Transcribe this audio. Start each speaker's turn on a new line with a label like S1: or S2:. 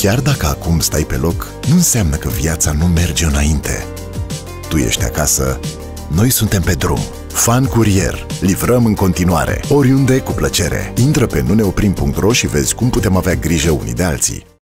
S1: Chiar dacă acum stai pe loc, nu înseamnă că viața nu merge înainte. Tu ești acasă, noi suntem pe drum. Fan Curier. Livrăm în continuare, oriunde, cu plăcere. Intră pe nuneoprim.ro și vezi cum putem avea grijă unii de alții.